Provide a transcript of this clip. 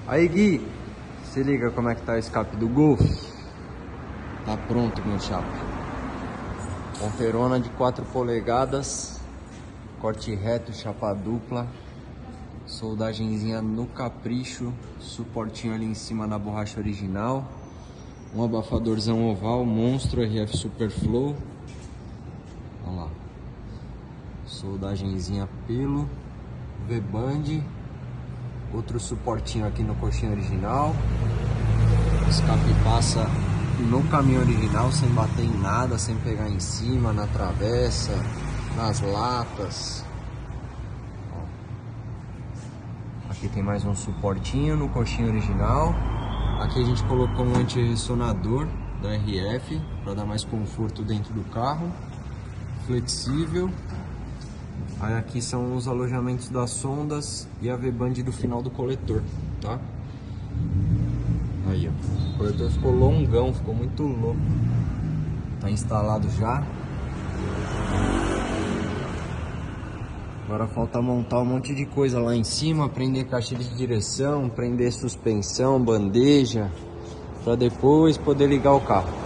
Aí, Gui, se liga como é que tá o escape do Golf. Tá pronto, meu chapa. Ponteirona de 4 polegadas, corte reto, chapa dupla, soldagenzinha no capricho, suportinho ali em cima na borracha original, um abafadorzão oval, monstro RF Superflow. Olha lá, soldagenzinha pelo, V-band, outro suportinho aqui no coxinho original, escape passa no caminho original sem bater em nada, sem pegar em cima, na travessa, nas latas. Aqui tem mais um suportinho no coxinho original. Aqui a gente colocou um anti-ressonador da RF para dar mais conforto dentro do carro, flexível. Aí aqui são os alojamentos das sondas e a V-band do final do coletor, tá? Aí, ó, o coletor ficou longão, ficou muito louco. Tá instalado já. Agora falta montar um monte de coisa lá em cima, prender caixa de direção, prender suspensão, bandeja, para depois poder ligar o carro.